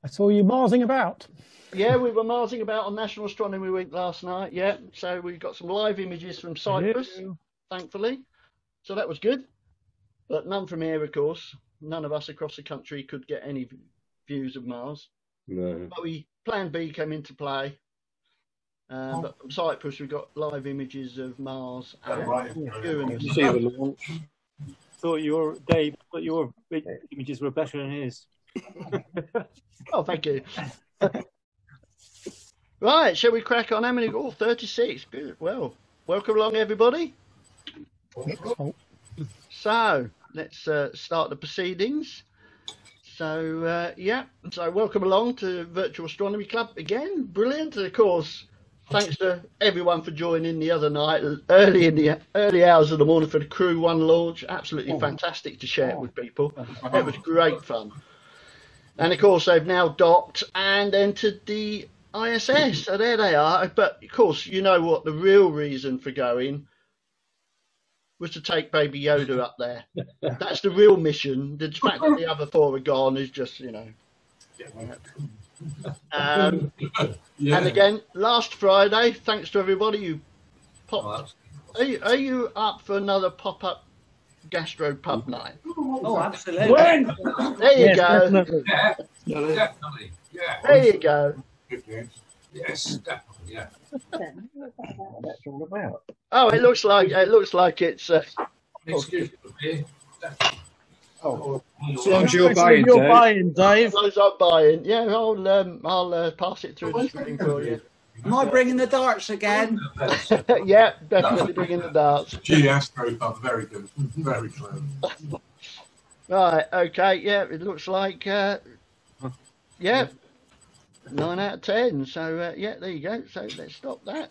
I saw you marsing about. Yeah, we were marsing about on National Astronomy Week last night. Yeah, so we got some live images from Cyprus, thankfully. So that was good. But none from here, of course. None of us across the country could get any views of Mars. No. But Plan B came into play. But from Cyprus, we got live images of Mars and Did you see the launch? Dave thought your images were better than his. Oh, thank you. Right, shall we crack on? How many? Oh, 36. Good. Well, welcome along, everybody. So, let's start the proceedings. So, so welcome along to Virtual Astronomy Club again. Brilliant. And of course, thanks to everyone for joining the other night, early in the early hours of the morning for the Crew 1 launch. Absolutely fantastic to share it with people. It was great fun. And of course, they've now docked and entered the ISS. So there they are. But of course, you know what the real reason for going was to take Baby Yoda up there. That's the real mission. The fact that the other four are gone is just, you know. And again, last Friday, thanks to everybody who popped. Are you up for another pop-up gastro pub night? Oh, absolutely. There you go. Definitely. Yeah. There you go. Yes, definitely. Yeah. That's all about. Oh, it looks like it's. Excuse me. As long as you're buying, Dave. As long as I'm buying, yeah, I'll pass it through the screen for you. Am I bringing the darts again? Yeah, definitely bringing the darts. Gee, Astro Pub, very good, very clever. Right, okay, yeah, it looks like, yeah, 9 out of 10. So, yeah, there you go. So let's stop that.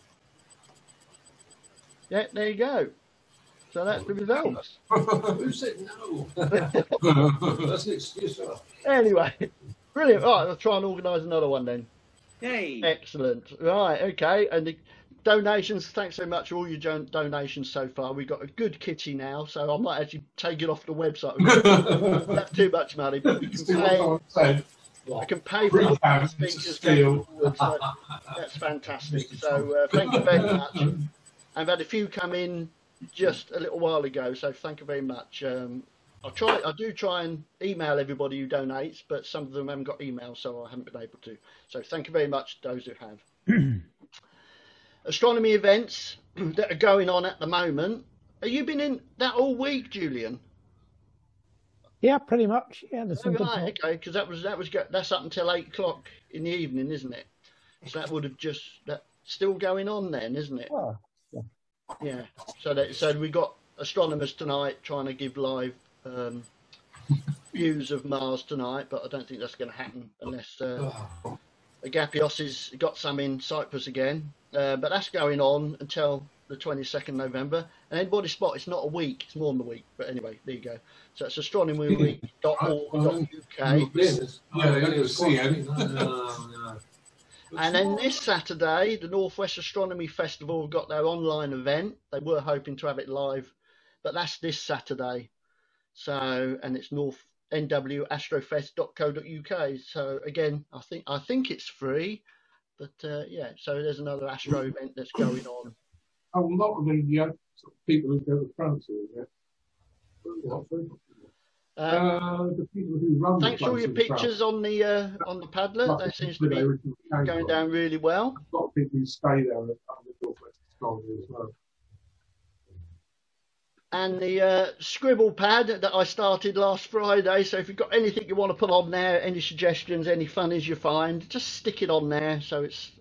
Yeah, there you go. So that's the results. Who said no? That's an excuse. Anyway, brilliant. Right, I'll try and organise another one then. Yay. Excellent. Right, okay. And the donations, thanks so much for all your donations so far. We've got a good kitty now, so I might actually take it off the website. Not too much money, but we can pay. I can pay for the speakers going forward, so that's fantastic. So thank you very much. I've had a few come in just a little while ago, so thank you very much. I do try and email everybody who donates, but some of them haven't got email, so I haven't been able to. So thank you very much to those who have. Astronomy events that are going on at the moment. Have you been in that all week, Julian? Yeah, pretty much. Yeah, there's some good talk. Okay, because that's up until 8 o'clock in the evening, isn't it? So that would have that's still going on then, isn't it? Oh, yeah. So we got astronomers tonight trying to give live views of Mars tonight, but I don't think that's going to happen unless Agapios has got some in Cyprus again. But that's going on until the 22nd November. And anybody spot, it's not a week, it's more than a week. But anyway, there you go. So it's astronomyweek.org.uk. And then this Saturday, the Northwest Astronomy Festival have got their online event. They were hoping to have it live, but that's this Saturday. So, and it's nwastrofest.co.uk. So again, I think it's free, but yeah. So there's another Astro event that's going on. A lot of the people who go to France here. The people who run thanks for all your pictures on the Padlet. That seems to be going down really well. A lot of people who stay there on the Northwest Astronomy as well. And the scribble pad that I started last Friday. So if you've got anything you want to put on there, any suggestions, any funnies you find, just stick it on there. So it's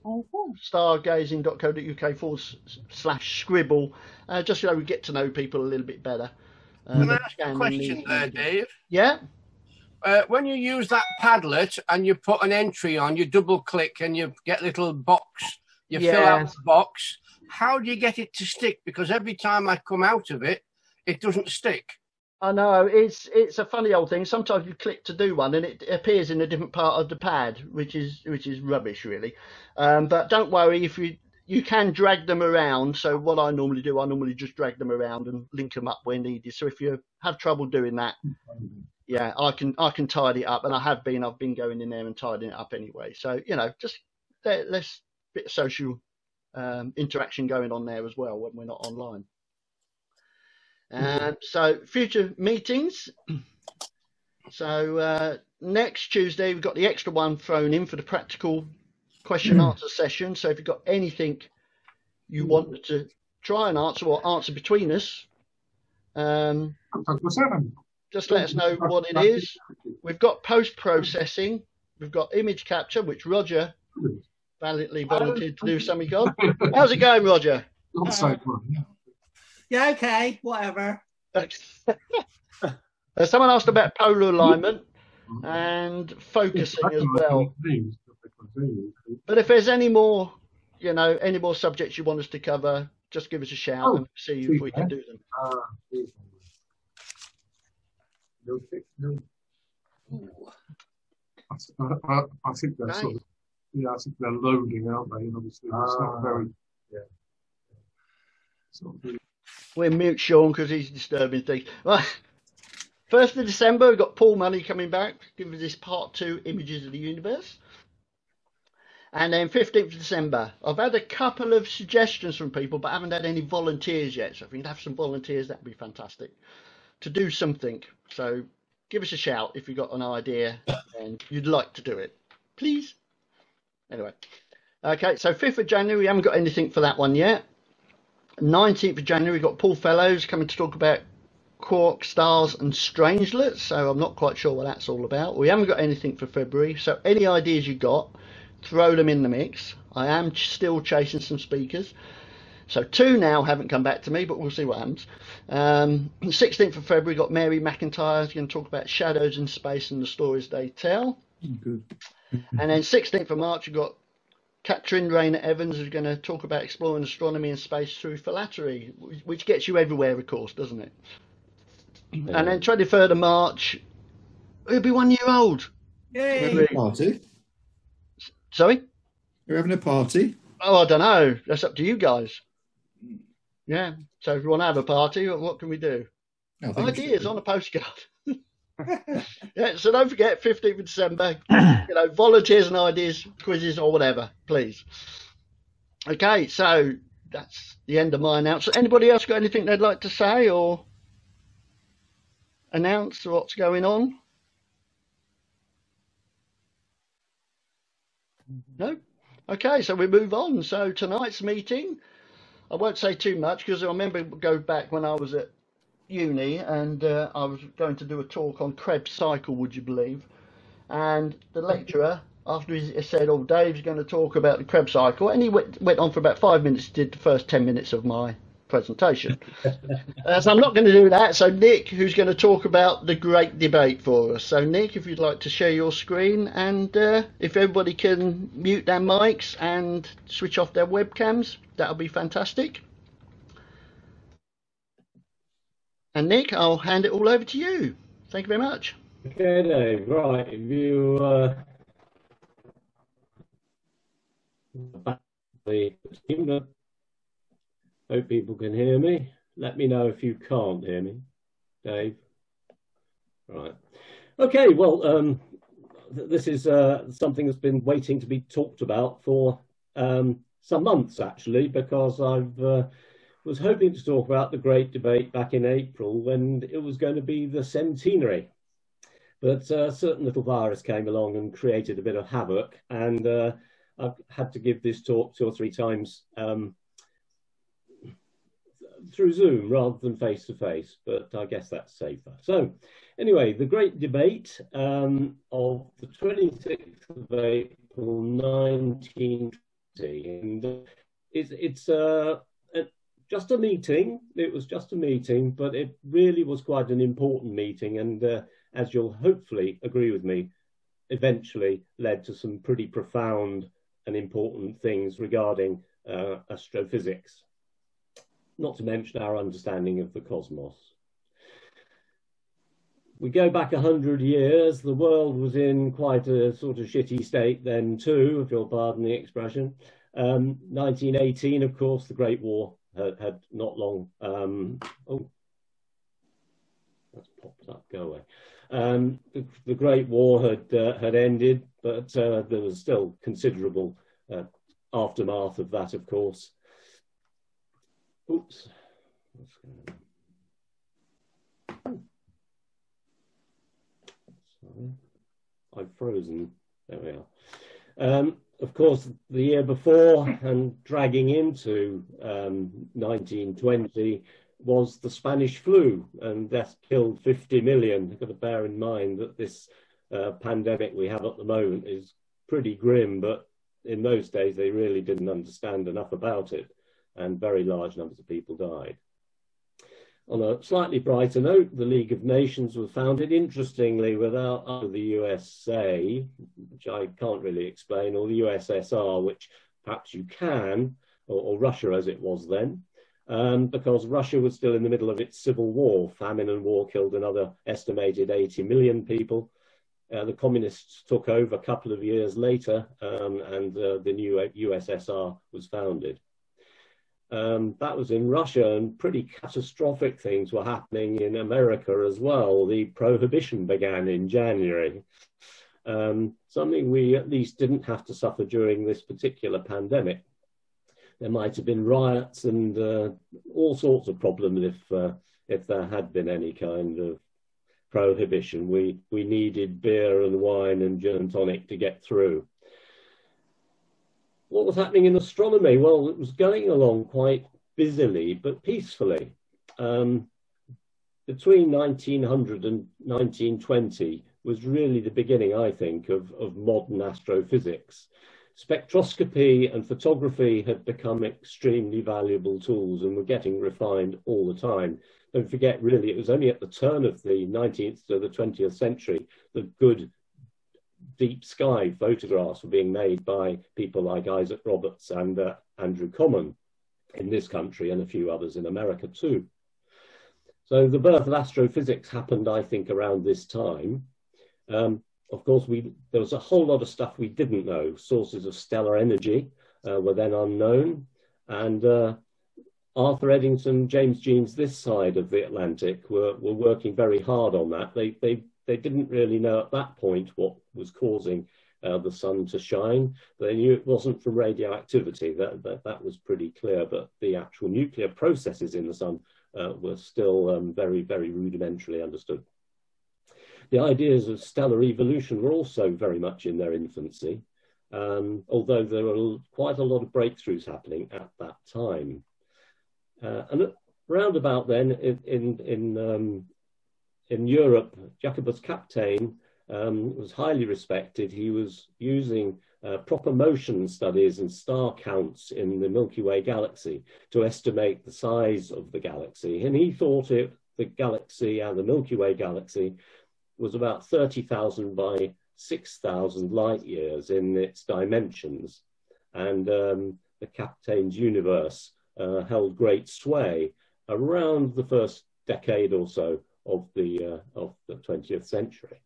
stargazing.co.uk/scribble. Just so we get to know people a little bit better. Can I ask a question there, Dave? Yeah. When you use that Padlet and you put an entry on, you double click and you get a little box, you fill out the box. How do you get it to stick? Because every time I come out of it, it doesn't stick. I know, it's a funny old thing. Sometimes you click to do one and it appears in a different part of the pad, which is rubbish really. But don't worry, if you you can drag them around. So what I normally do, I normally just drag them around and link them up where needed. So if you have trouble doing that, yeah, I can tidy it up, and I've been going in there and tidying it up anyway. So just less bit of social interaction going on there as well when we're not online. So future meetings. So next Tuesday we've got the extra one thrown in for the practical question answer session. So if you've got anything you want to try and answer or answer between us, just let us know what it is. We've got post-processing. We've got image capture, which Roger valiantly volunteered to do something on. How's it going, Roger? Yeah, okay, whatever. Someone asked about polar alignment and focusing as well. But if there's any more, any more subjects you want us to cover, just give us a shout and see if we can do them. I think they're sort of, I think they're loading, aren't they? And obviously, it's not very. We'll mute Sean because he's disturbing things. Right. 1st of December, we've got Paul Money coming back, giving us this part 2, Images of the Universe. And then 15th of December, I've had a couple of suggestions from people, but I haven't had any volunteers yet. So if we can have some volunteers, that'd be fantastic to do something. So give us a shout if you've got an idea and you'd like to do it, please. Anyway, okay, so 5th of January, we haven't got anything for that one yet. 19th of January, we've got Paul Fellows coming to talk about quark stars and strangelets. So I'm not quite sure what that's all about. We haven't got anything for February. So any ideas you got, throw them in the mix. I am still chasing some speakers. So 2 now haven't come back to me, but we'll see what happens. 16th of February, got Mary McIntyre who's going to talk about shadows in space and the stories they tell. Good. And then 16th of March, we've got Catherine Rayner Evans who's going to talk about exploring astronomy and space through philatelry, which gets you everywhere, of course, doesn't it? Yeah. And then 23rd of March, he'll be 1 year old. Yay! We're having a party. Sorry? You're having a party? Oh, I don't know. That's up to you guys. Yeah. So if you want to have a party, what can we do? Ideas on a postcard. Yeah. So don't forget, 15th of December. Volunteers and ideas, quizzes or whatever, please. Okay. So that's the end of my announcement. Anybody else got anything they'd like to say or announce what's going on? No? Okay, so we move on. So tonight's meeting, I won't say too much because I remember go back when I was at uni and I was going to do a talk on Krebs cycle, would you believe? And the lecturer, after he said, oh, Dave's going to talk about the Krebs cycle, and he went on for about 5 minutes, did the first 10 minutes of my presentation. So I'm not going to do that. So Nick, who's going to talk about the great debate for us. So Nick, if you'd like to share your screen, and if everybody can mute their mics and switch off their webcams, that'll be fantastic. And Nick, I'll hand it all over to you. Thank you very much. Okay, Dave. Right, if you hope people can hear me. Let me know if you can't hear me, Dave. Right. Okay, well, this is something that's been waiting to be talked about for some months, actually, because I've was hoping to talk about the great debate back in April when it was going to be the centenary. But a certain little virus came along and created a bit of havoc, and I've had to give this talk 2 or 3 times through Zoom rather than face to face, but I guess that's safer. So anyway, the great debate of the 26th of April 1920, and it's just a meeting. It was just a meeting, but it really was quite an important meeting, and as you'll hopefully agree with me, eventually led to some pretty profound and important things regarding astrophysics, not to mention our understanding of the cosmos. We go back 100 years, the world was in quite a sort of shitty state then too, if you'll pardon the expression. 1918, of course, the Great War had not long. Oh, that's popped up. Go away. The Great War had ended, but there was still considerable aftermath of that, of course. Oops. Sorry, I've frozen. There we are. Of course, the year before and dragging into 1920 was the Spanish flu, and that killed 50 million. You've got to bear in mind that this pandemic we have at the moment is pretty grim, but in those days they really didn't understand enough about it, and very large numbers of people died. On a slightly brighter note, the League of Nations was founded, interestingly, without the USA, which I can't really explain, or the USSR, which perhaps you can, or Russia as it was then, because Russia was still in the middle of its civil war. Famine and war killed another estimated 80 million people. The communists took over a couple of years later, and the new USSR was founded. That was in Russia, and pretty catastrophic things were happening in America as well. The prohibition began in January, something we at least didn't have to suffer during this particular pandemic. There might have been riots and all sorts of problems if there had been any kind of prohibition. We needed beer and wine and gin and tonic to get through. What was happening in astronomy? Well, it was going along quite busily, but peacefully. Between 1900 and 1920 was really the beginning, I think, of modern astrophysics. Spectroscopy and photography had become extremely valuable tools and were getting refined all the time. Don't forget, really, it was only at the turn of the 19th to the 20th century that good deep sky photographs were being made by people like Isaac Roberts and Andrew Common in this country, and a few others in America too. So the birth of astrophysics happened, I think, around this time. Of course, there was a whole lot of stuff we didn't know. Sources of stellar energy were then unknown, and Arthur Eddington, James Jeans, this side of the Atlantic, were working very hard on that. They didn't really know at that point what was causing the sun to shine. They knew it wasn't from radioactivity. That was pretty clear, but the actual nuclear processes in the sun were still very, very rudimentarily understood. The ideas of stellar evolution were also very much in their infancy, although there were quite a lot of breakthroughs happening at that time. And around about then, in Europe, Jacobus Kapteyn was highly respected. He was using proper motion studies and star counts in the Milky Way galaxy to estimate the size of the galaxy. And he thought the galaxy, the Milky Way galaxy, was about 30,000 by 6,000 light years in its dimensions. And the Kapteyn's universe held great sway around the first decade or so of the 20th century.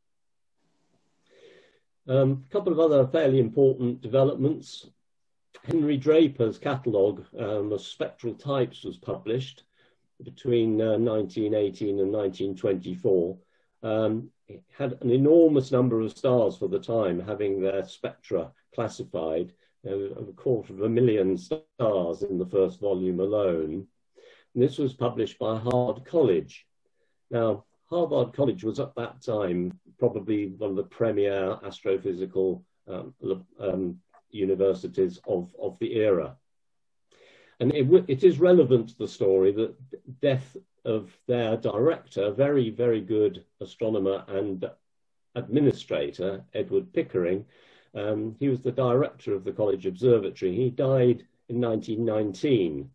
A couple of other fairly important developments. Henry Draper's catalogue of spectral types was published between 1918 and 1924. It had an enormous number of stars for the time, having their spectra classified, over 250,000 stars in the first volume alone. And this was published by Harvard College. Now, Harvard College was at that time probably one of the premier astrophysical universities of the era. And it is relevant to the story that death of their director, very, very good astronomer and administrator, Edward Pickering, he was the director of the college observatory. He died in 1919.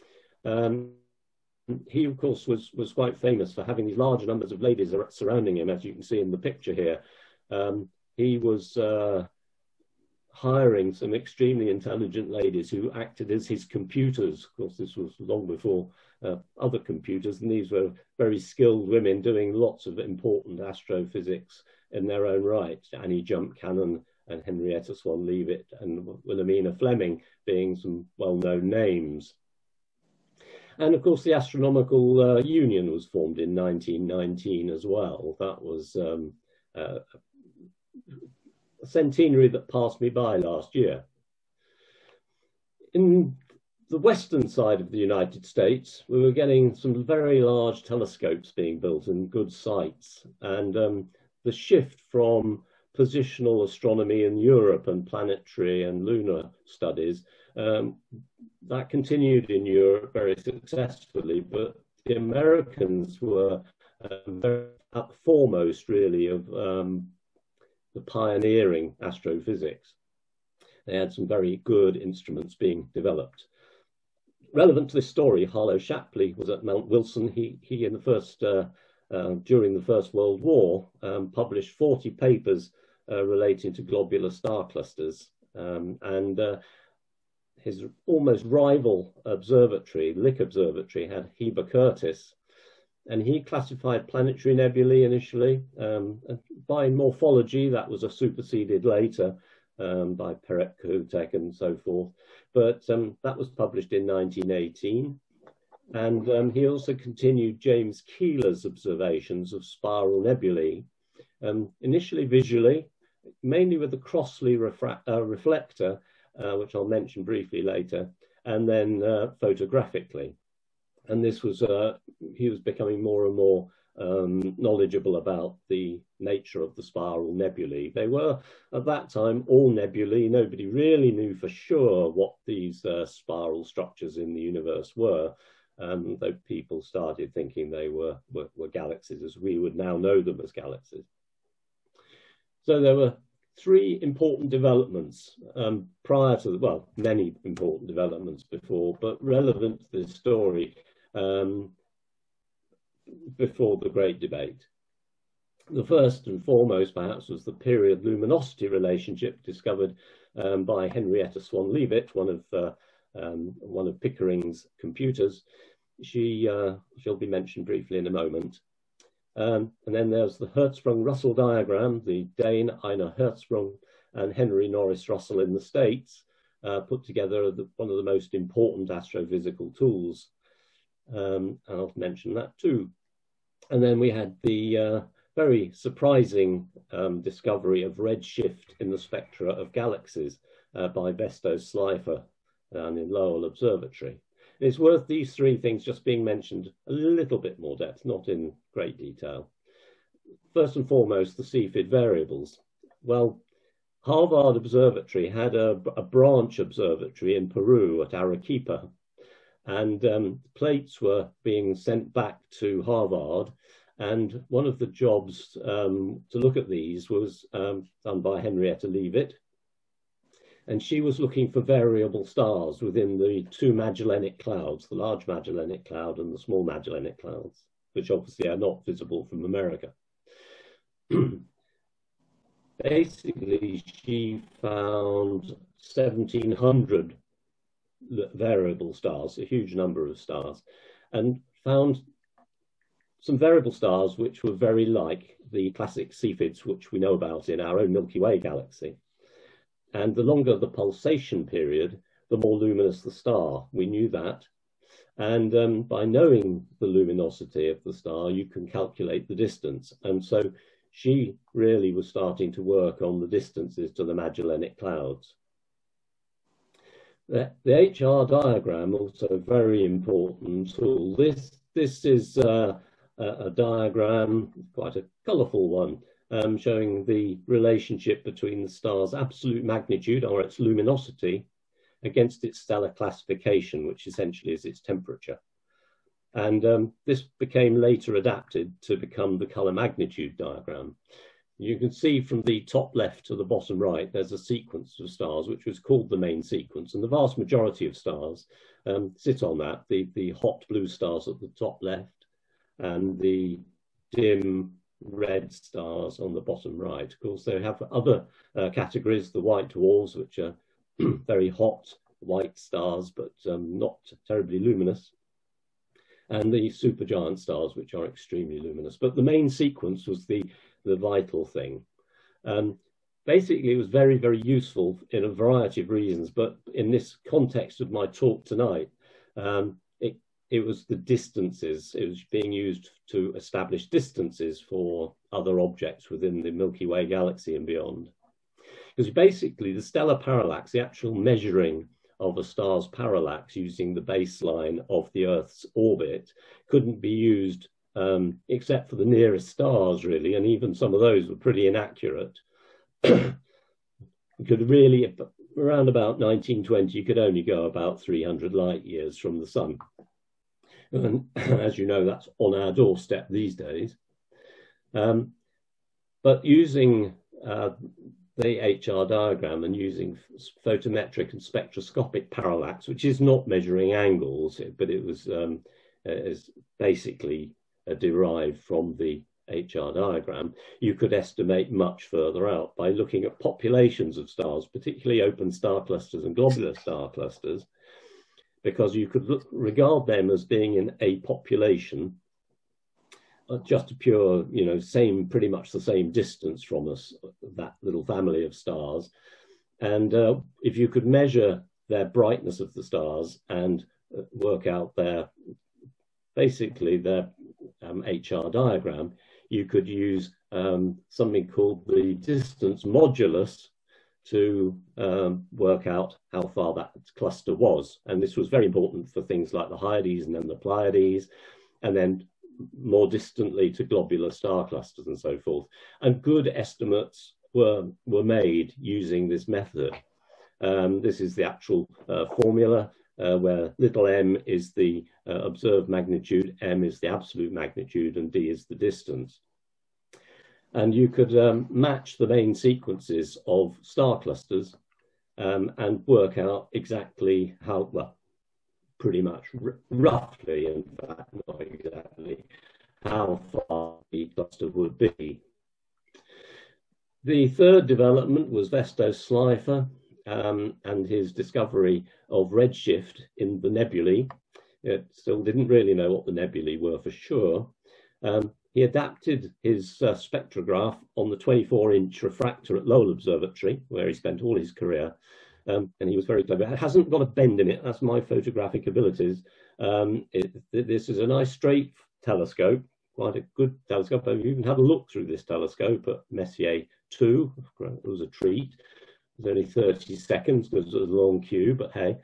He, of course, was quite famous for having these large numbers of ladies surrounding him, as you can see in the picture here. He was hiring some extremely intelligent ladies who acted as his computers. Of course, this was long before other computers, and these were very skilled women doing lots of important astrophysics in their own right. Annie Jump Cannon and Henrietta Swan-Leavitt and Wilhelmina Fleming being some well-known names. And of course, the Astronomical Union was formed in 1919 as well. That was a centenary that passed me by last year. In the western side of the United States, we were getting some very large telescopes being built in good sites. And the shift from positional astronomy in Europe and planetary and lunar studies, that continued in Europe very successfully, but the Americans were very at the foremost, really, of the pioneering astrophysics. They had some very good instruments being developed. Relevant to this story, Harlow Shapley was at Mount Wilson. He in the first, during the First World War, published 40 papers relating to globular star clusters. His almost rival observatory, Lick Observatory, had Heber Curtis, and he classified planetary nebulae initially. By morphology, that was superseded later by Perret-Kohoutek and so forth. But that was published in 1918. And he also continued James Keeler's observations of spiral nebulae, initially visually, mainly with the Crossley reflector, which I'll mention briefly later, and then photographically. And this was, he was becoming more and more knowledgeable about the nature of the spiral nebulae. They were, at that time, all nebulae. Nobody really knew for sure what these spiral structures in the universe were, though people started thinking they were galaxies as we would now know them as galaxies. So there were three important developments prior to, well, many important developments before, but relevant to this story before the Great Debate. The first and foremost, perhaps, was the period luminosity relationship discovered by Henrietta Swan-Leavitt, one of Pickering's computers. She'll be mentioned briefly in a moment. And then there's the Hertzsprung-Russell diagram, the Dane Einar Hertzsprung and Henry Norris Russell in the States, put together one of the most important astrophysical tools. And I'll mention that too. And then we had the very surprising discovery of redshift in the spectra of galaxies by Besto Slipher down in Lowell Observatory. It's worth these three things just being mentioned a little bit more depth, not in great detail. First and foremost, the Cepheid variables. Well, Harvard Observatory had a branch observatory in Peru at Arequipa, and plates were being sent back to Harvard, and one of the jobs to look at these was done by Henrietta Leavitt. And she was looking for variable stars within the two Magellanic Clouds, the Large Magellanic Cloud and the Small Magellanic Clouds, which obviously are not visible from America. Basically, she found 1,700 variable stars, a huge number of stars, and found some variable stars which were very like the classic Cepheids, which we know about in our own Milky Way galaxy. And the longer the pulsation period, the more luminous the star. We knew that. And by knowing the luminosity of the star, you can calculate the distance. And so she really was starting to work on the distances to the Magellanic Clouds. The HR diagram, also a very important tool. This is a diagram, quite a colourful one, showing the relationship between the star's absolute magnitude, or its luminosity, against its stellar classification, which essentially is its temperature. And this became later adapted to become the colour magnitude diagram. You can see from the top left to the bottom right, there's a sequence of stars, which was called the main sequence. And the vast majority of stars sit on that, the hot blue stars at the top left, and the dim red stars on the bottom right. Of course, they have other categories, the white dwarfs, which are very hot white stars, but not terribly luminous, and the supergiant stars, which are extremely luminous. But the main sequence was the vital thing. basically it was very, very useful in a variety of reasons. But in this context of my talk tonight, it was the distances. It was being used to establish distances for other objects within the Milky Way galaxy and beyond. Because basically the stellar parallax, the actual measuring of a star's parallax using the baseline of the Earth's orbit, couldn't be used except for the nearest stars, really, and even some of those were pretty inaccurate. You could really, around about 1920, you could only go about 300 light years from the sun. And as you know, that's on our doorstep these days. But using the HR diagram and using photometric and spectroscopic parallax, which is not measuring angles, but it was is basically derived from the HR diagram, you could estimate much further out by looking at populations of stars, particularly open star clusters and globular star clusters, because you could regard them as being in a population, just a pure, you know, pretty much the same distance from us, that little family of stars. And if you could measure their brightness of the stars and work out basically their HR diagram, you could use something called the distance modulus to work out how far that cluster was. And this was very important for things like the Hyades and then the Pleiades, and then more distantly to globular star clusters and so forth. And good estimates were made using this method. This is the actual formula where little m is the observed magnitude, m is the absolute magnitude, and d is the distance. And you could match the main sequences of star clusters and work out exactly how, well, pretty much roughly, in fact, not exactly, how far the cluster would be. The third development was Vestos Slipher and his discovery of redshift in the nebulae. It still didn't really know what the nebulae were for sure. He adapted his spectrograph on the 24-inch refractor at Lowell Observatory, where he spent all his career. And he was very clever. It hasn't got a bend in it. That's my photographic abilities. This is a nice straight telescope, quite a good telescope. You can have a look through this telescope at Messier 2. It was a treat. It was only 30 seconds because it was a long queue, but hey.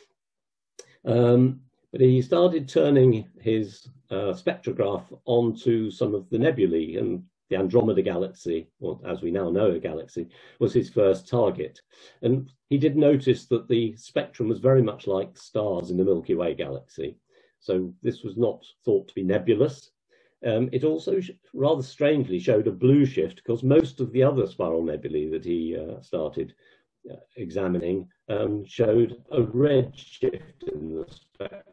But he started turning his spectrograph onto some of the nebulae, and the Andromeda Galaxy, or as we now know a galaxy, was his first target. And he did notice that the spectrum was very much like stars in the Milky Way galaxy. So this was not thought to be nebulous. It also rather strangely showed a blue shift, because most of the other spiral nebulae that he started examining showed a red shift in the spectrum.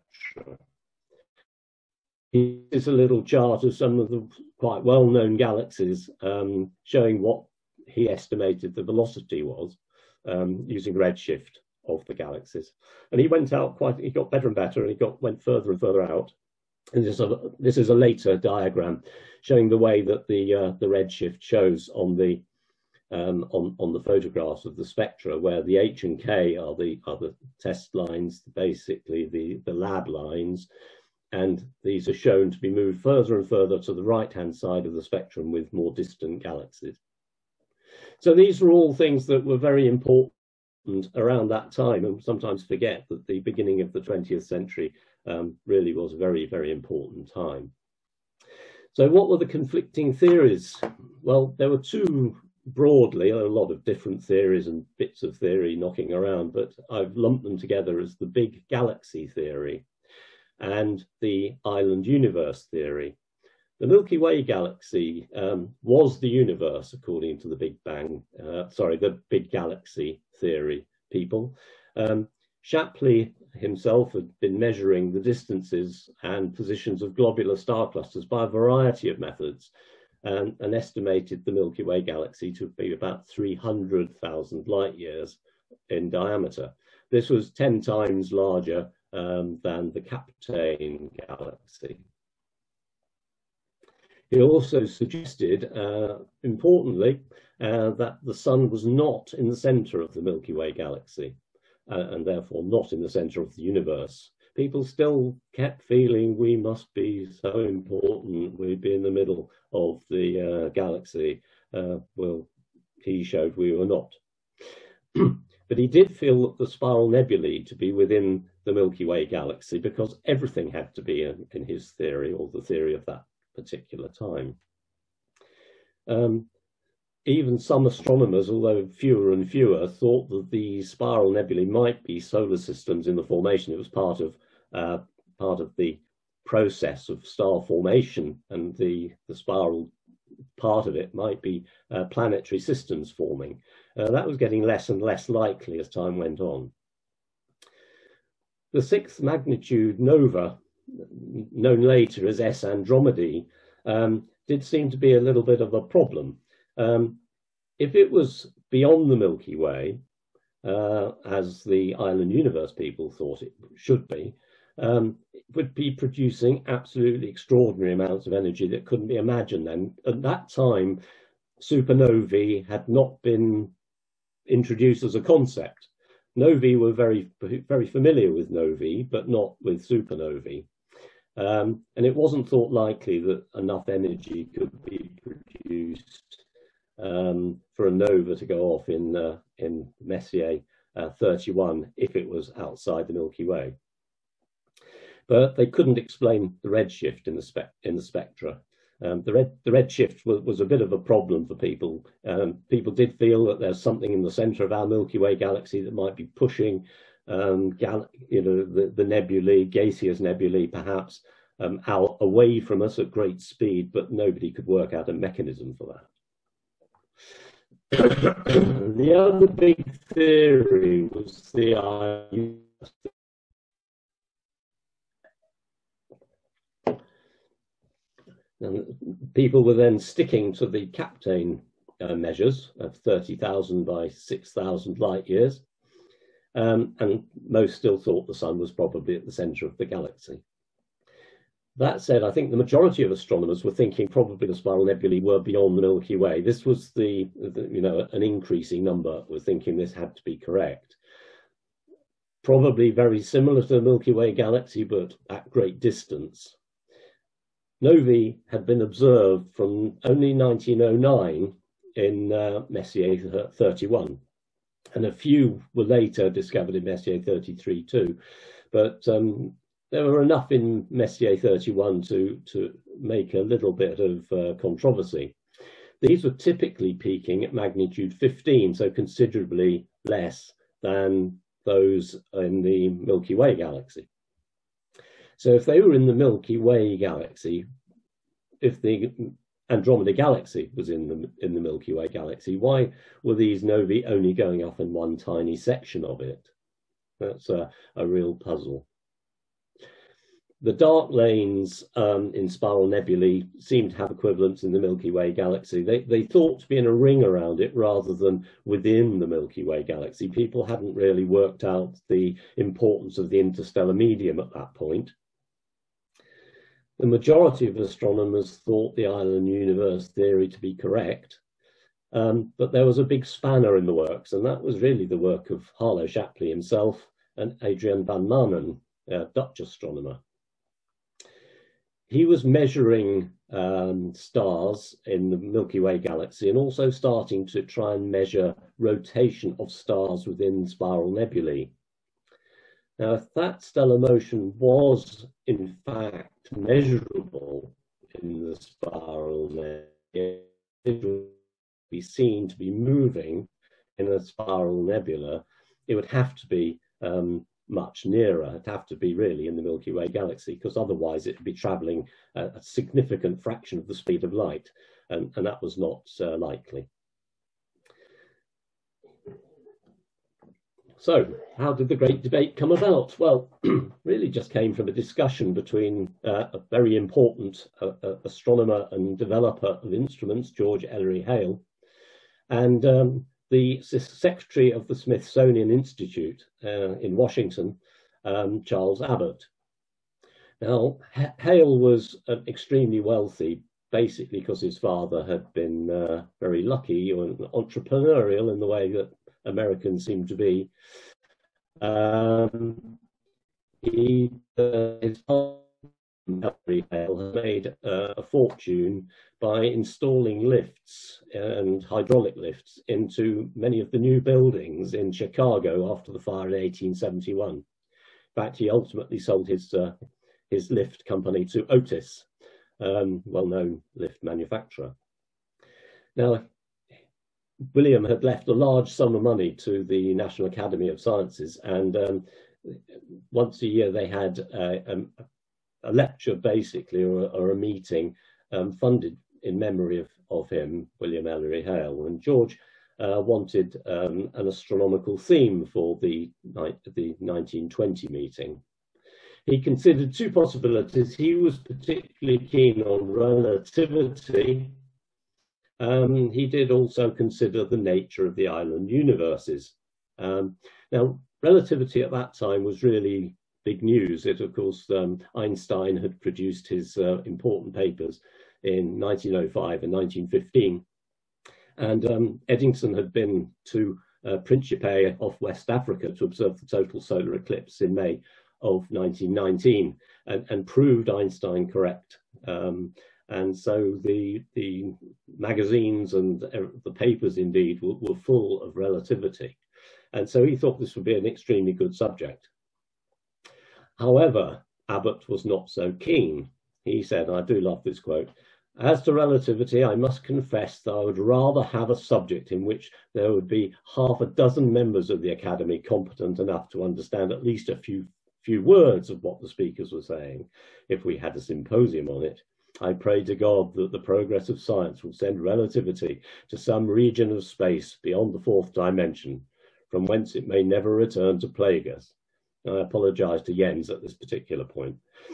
Here's a little chart of some of the quite well-known galaxies showing what he estimated the velocity was using redshift of the galaxies. And he went out he got better and better, and he went further and further out. And this is a later diagram showing the way that the redshift shows on the photographs of the spectra, where the H and K are the test lines, basically the lab lines, and these are shown to be moved further and further to the right-hand side of the spectrum with more distant galaxies. So these are all things that were very important around that time, and sometimes forget that the beginning of the 20th century really was a very, very important time. So what were the conflicting theories? Well, there were two broadly, a lot of different theories and bits of theory knocking around, but I've lumped them together as the big galaxy theory and the island universe theory. The Milky Way galaxy was the universe, according to the Big Bang, the big galaxy theory people. Shapley himself had been measuring the distances and positions of globular star clusters by a variety of methods, and estimated the Milky Way galaxy to be about 300,000 light years in diameter. This was 10 times larger than the Captain galaxy. He also suggested, importantly, that the sun was not in the centre of the Milky Way galaxy, and therefore not in the centre of the universe. People still kept feeling we must be so important, we'd be in the middle of the galaxy. Well, he showed we were not. But he did feel that the spiral nebulae to be within the Milky Way galaxy, because everything had to be in his theory, or the theory of that particular time. Even some astronomers, although fewer and fewer, thought that the spiral nebulae might be solar systems in the formation. It was part of the process of star formation, and the spiral part of it might be planetary systems forming. That was getting less and less likely as time went on. The sixth magnitude nova, known later as S Andromedae, did seem to be a little bit of a problem. If it was beyond the Milky Way, as the Island Universe people thought it should be, it would be producing absolutely extraordinary amounts of energy that couldn't be imagined then. At that time, supernovae had not been introduced as a concept. Novae were very familiar with novae, but not with supernovae. And it wasn't thought likely that enough energy could be produced for a nova to go off in Messier 31 if it was outside the Milky Way. But they couldn't explain the redshift in the spectra. The redshift was a bit of a problem for people. People did feel that there's something in the centre of our Milky Way galaxy that might be pushing, the nebulae, gaseous nebulae perhaps, out away from us at great speed, but nobody could work out a mechanism for that. The other big theory was the and people were then sticking to the Captain measures of 30,000 by 6,000 light years, and most still thought the sun was probably at the centre of the galaxy. That said, I think the majority of astronomers were thinking probably the spiral nebulae were beyond the Milky Way. This was an increasing number were thinking this had to be correct. Probably very similar to the Milky Way galaxy, but at great distance. Novae had been observed from only 1909 in Messier 31, and a few were later discovered in Messier 33 too. But there were enough in Messier 31 to make a little bit of controversy. These were typically peaking at magnitude 15, so considerably less than those in the Milky Way galaxy. So if they were in the Milky Way galaxy, if the Andromeda galaxy was in the Milky Way galaxy, why were these novae only going up in one tiny section of it? That's a real puzzle. The dark lanes in spiral nebulae seem to have equivalents in the Milky Way galaxy. They thought to be in a ring around it rather than within the Milky Way galaxy. People hadn't really worked out the importance of the interstellar medium at that point. The majority of astronomers thought the Island Universe theory to be correct, but there was a big spanner in the works, and that was really the work of Harlow, Shapley himself, and Adrian van Manen, a Dutch astronomer. He was measuring stars in the Milky Way galaxy and also starting to try and measure rotation of stars within spiral nebulae. Now, if that stellar motion was in fact measurable in the spiral nebula, it would be seen to be moving in a spiral nebula, it would have to be much nearer. It'd have to be really in the Milky Way galaxy, because otherwise it would be traveling a significant fraction of the speed of light, and that was not likely. So how did the great debate come about? Well, really just came from a discussion between a very important astronomer and developer of instruments, George Ellery Hale, and the secretary of the Smithsonian Institute in Washington, Charles Abbott. Now, Hale was an extremely wealthy basically because his father had been very lucky or entrepreneurial in the way that Americans seem to be. His father had made a fortune by installing lifts and hydraulic lifts into many of the new buildings in Chicago after the fire in 1871. In fact, he ultimately sold his lift company to Otis, well-known lift manufacturer. Now, William had left a large sum of money to the National Academy of Sciences, and once a year they had a lecture, basically, or a meeting funded in memory of him, William Ellery Hale. And George wanted an astronomical theme for the 1920 meeting. He considered two possibilities. He was particularly keen on relativity. He did also consider the nature of the island universes. Now, relativity at that time was really big news. It, of course, Einstein had produced his important papers in 1905 and 1915. And Eddington had been to Principe off West Africa to observe the total solar eclipse in May of 1919 and proved Einstein correct. And so the magazines and the papers, indeed, were full of relativity. And so he thought this would be an extremely good subject. However, Abbott was not so keen. He said, I do love this quote, "As to relativity, I must confess that I would rather have a subject in which there would be half a dozen members of the Academy competent enough to understand at least a few words of what the speakers were saying, if we had a symposium on it. I pray to God that the progress of science will send relativity to some region of space beyond the fourth dimension, from whence it may never return to plague us." I apologise to Jens at this particular point.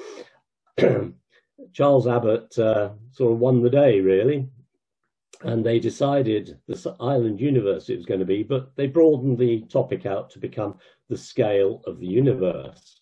Charles Abbott sort of won the day, really, and they decided the island universe it was going to be, but they broadened the topic out to become the scale of the universe.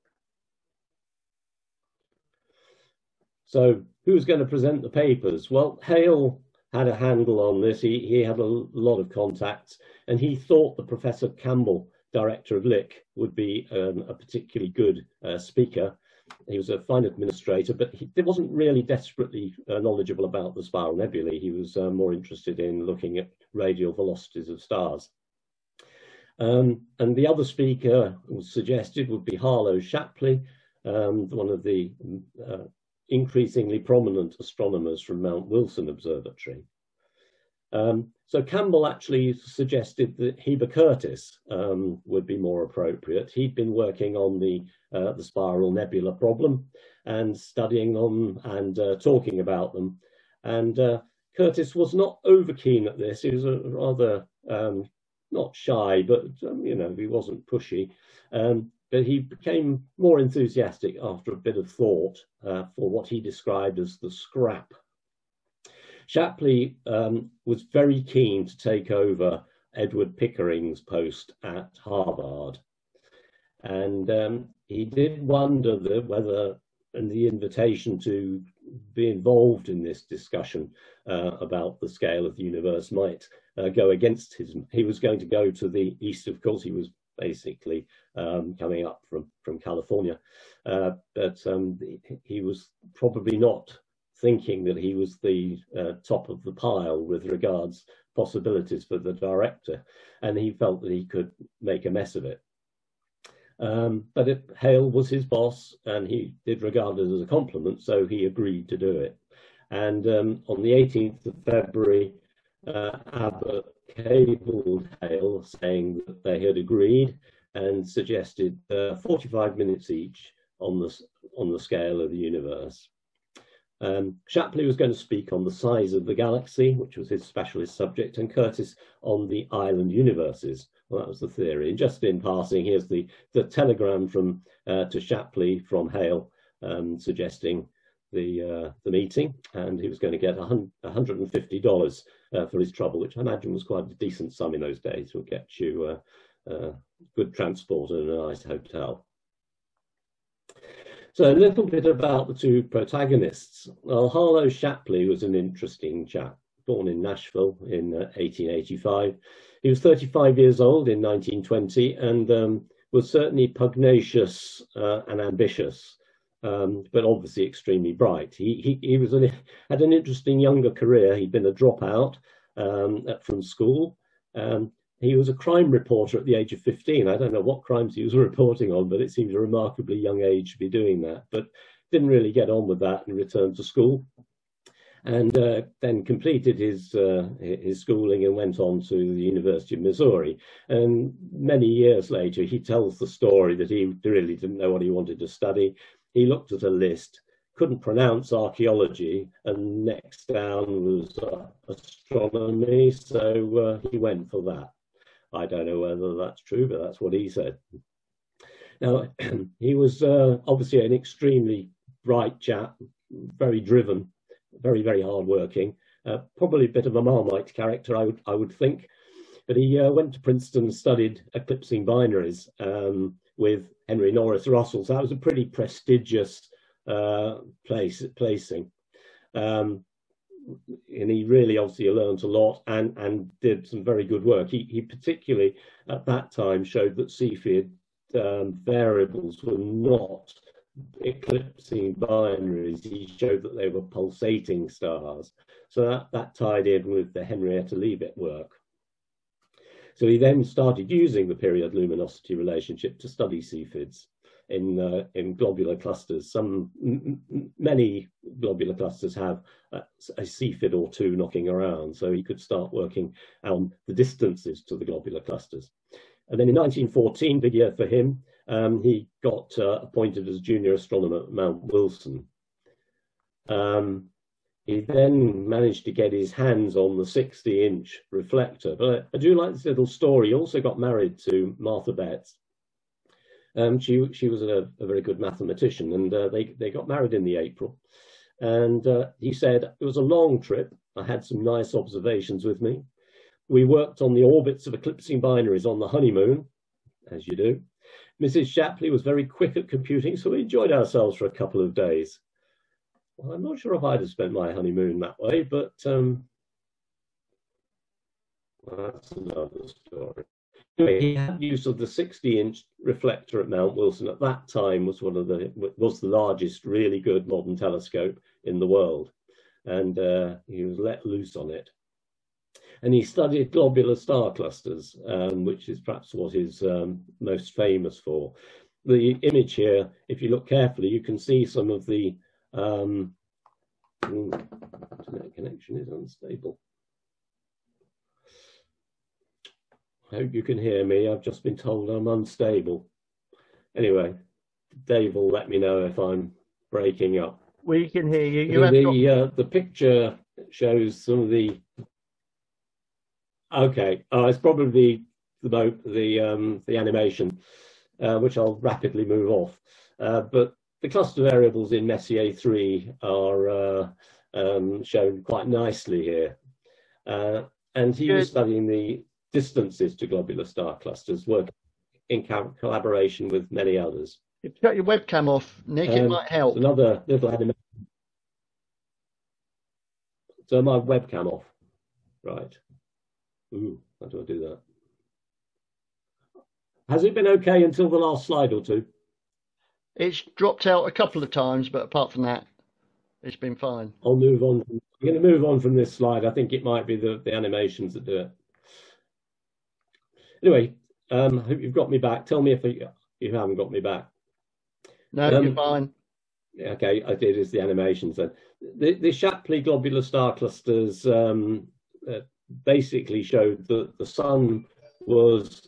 So who was going to present the papers? Well, Hale had a handle on this. He had a lot of contacts, and he thought that Professor Campbell, director of Lick, would be a particularly good speaker. He was a fine administrator, but he wasn't really desperately knowledgeable about the spiral nebulae. He was more interested in looking at radial velocities of stars. And the other speaker was suggested would be Harlow Shapley, one of the increasingly prominent astronomers from Mount Wilson Observatory. So Campbell actually suggested that Heber Curtis would be more appropriate. He'd been working on the spiral nebula problem and studying them and talking about them. And Curtis was not over keen at this. He was a rather not shy, but you know, he wasn't pushy. But he became more enthusiastic after a bit of thought for what he described as the scrap. Shapley was very keen to take over Edward Pickering's post at Harvard. And he did wonder whether, and the invitation to be involved in this discussion about the scale of the universe might go against his. He was going to go to the east, of course. He was basically coming up from California, but he was probably not thinking that he was the top of the pile with regards possibilities for the director, and he felt that he could make a mess of it. But Hale was his boss, and he did regard it as a compliment, so he agreed to do it. And on the 18th of February, Abbott cabled Hale saying that they had agreed and suggested 45 minutes each on the scale of the universe. Shapley was going to speak on the size of the galaxy, which was his specialist subject, and Curtis on the island universes. Well, that was the theory. And just in passing, here's the telegram from to Shapley from Hale suggesting the meeting, and he was going to get $150 for his trouble, which I imagine was quite a decent sum in those days. It will get you good transport and a nice hotel. So a little bit about the two protagonists. Well, Harlow Shapley was an interesting chap, born in Nashville in 1885. He was 35 years old in 1920 and was certainly pugnacious and ambitious, but obviously extremely bright. He had an interesting younger career. He'd been a dropout from school. He was a crime reporter at the age of 15. I don't know what crimes he was reporting on, but it seems a remarkably young age to be doing that, but didn't really get on with that and returned to school. And then completed his schooling and went on to the University of Missouri. And many years later, he tells the story that he really didn't know what he wanted to study. He looked at a list, couldn't pronounce archaeology, and next down was astronomy, so he went for that. I don't know whether that's true, but that's what he said. Now, he was obviously an extremely bright chap, very driven, very, very hardworking, probably a bit of a Marmite character, I would think. But he went to Princeton and studied eclipsing binaries with Henry Norris Russell. So that was a pretty prestigious placing. And he really obviously learned a lot and did some very good work. He particularly at that time showed that Cepheid variables were not eclipsing binaries. He showed that they were pulsating stars. So that tied in with the Henrietta Leavitt work. So he then started using the period luminosity relationship to study Cepheids in globular clusters. Many globular clusters have a Cepheid or two knocking around, so he could start working on the distances to the globular clusters. And then in 1914, big year for him, he got appointed as junior astronomer at Mount Wilson. He then managed to get his hands on the 60-inch reflector. But I do like this little story. He also got married to Martha Betts. She was a very good mathematician, and they got married in the April. And he said, it was a long trip. I had some nice observations with me. We worked on the orbits of eclipsing binaries on the honeymoon, as you do. Mrs. Shapley was very quick at computing, so we enjoyed ourselves for a couple of days. Well, I'm not sure if I'd have spent my honeymoon that way, but well, that's another story. Anyway, he had use of the 60-inch reflector at Mount Wilson. At that time, was the largest really good modern telescope in the world, and he was let loose on it. And he studied globular star clusters, which is perhaps what he's most famous for. The image here, if you look carefully, you can see some of the internet connection is unstable. I hope you can hear me. I've just been told I'm unstable. Anyway, Dave will let me know if I'm breaking up. We can hear you. The picture shows some of the. Okay, it's probably the animation, which I'll rapidly move off. But the cluster variables in Messier 3 are shown quite nicely here. And he was studying the distances to globular star clusters, working in collaboration with many others. If you've got your webcam off, Nick, it might help. Another little animation. So my webcam off, right. Ooh, how do I do that? Has it been okay until the last slide or two? It's dropped out a couple of times, but apart from that, it's been fine. I'll move on. I'm going to move on from this slide. I think it might be the animations that do it. Anyway, I hope you've got me back. Tell me if you haven't got me back. No, you're fine. Okay, I did. It's the animations then. The Shapley globular star clusters basically showed that the sun was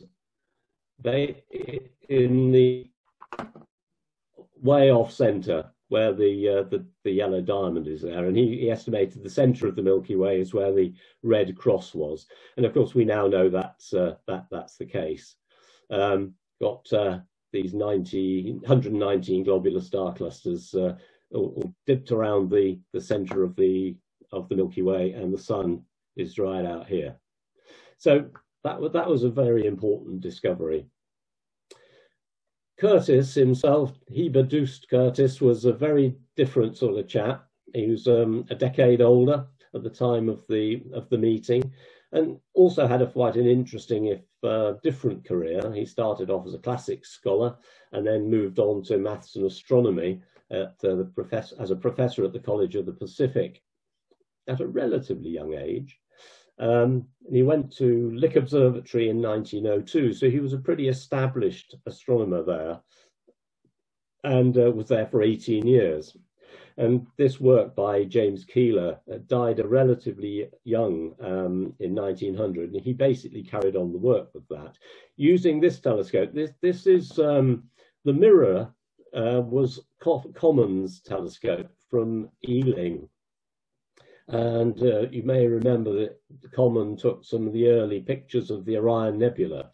in the way off center where the yellow diamond is there, and he estimated the center of the Milky Way is where the red cross was, and of course we now know that's the case. Got these 119 globular star clusters dipped around the center of the Milky Way, and the sun is right out here. So that was a very important discovery. Curtis himself, Heber Doost Curtis, was a very different sort of chap. He was a decade older at the time of the meeting, and also had quite an interesting, if different career. He started off as a classics scholar, and then moved on to maths and astronomy at as a professor at the College of the Pacific at a relatively young age. And he went to Lick Observatory in 1902, so he was a pretty established astronomer there, and was there for 18 years. And this work by James Keeler died a relatively young in 1900, and he basically carried on the work with that. Using this telescope, this is the mirror was Common's telescope from Ealing. And you may remember that Common took some of the early pictures of the Orion Nebula.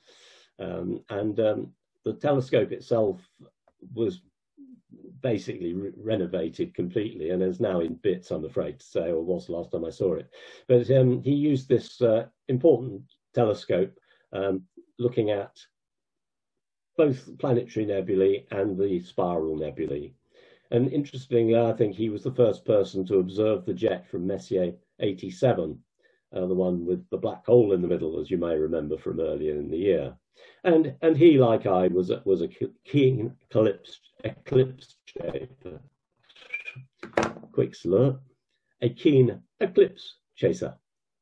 The telescope itself was basically renovated completely and is now in bits, I'm afraid to say, or was last time I saw it. But he used this important telescope looking at both planetary nebulae and the spiral nebulae. And interestingly, I think he was the first person to observe the jet from Messier 87, the one with the black hole in the middle, as you may remember from earlier in the year. And he, like I, was a keen eclipse chaser. Quick slur. A keen eclipse chaser.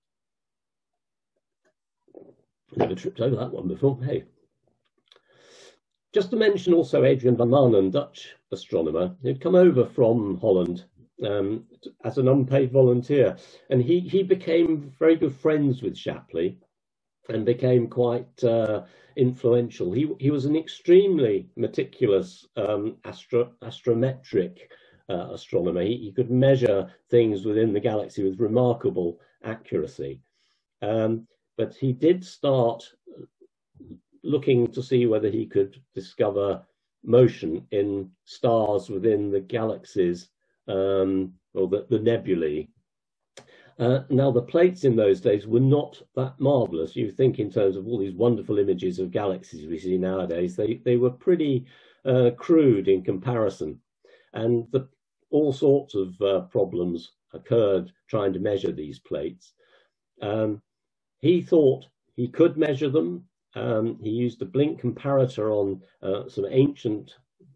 Never tripped over that one before. Hey. Just to mention also Adrian van Manen, Dutch astronomer, who'd come over from Holland as an unpaid volunteer. And he became very good friends with Shapley and became quite influential. He was an extremely meticulous astrometric astronomer. He could measure things within the galaxy with remarkable accuracy. But he did start looking to see whether he could discover motion in stars within the galaxies or the nebulae. Now, the plates in those days were not that marvelous. You think in terms of all these wonderful images of galaxies we see nowadays, they were pretty crude in comparison. And all sorts of problems occurred trying to measure these plates. He thought he could measure them. He used a blink comparator on some ancient,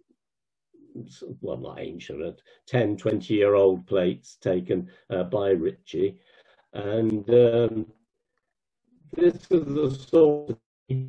well, not ancient, 10, 20-year-old plates taken by Ritchie. And this is the sort of,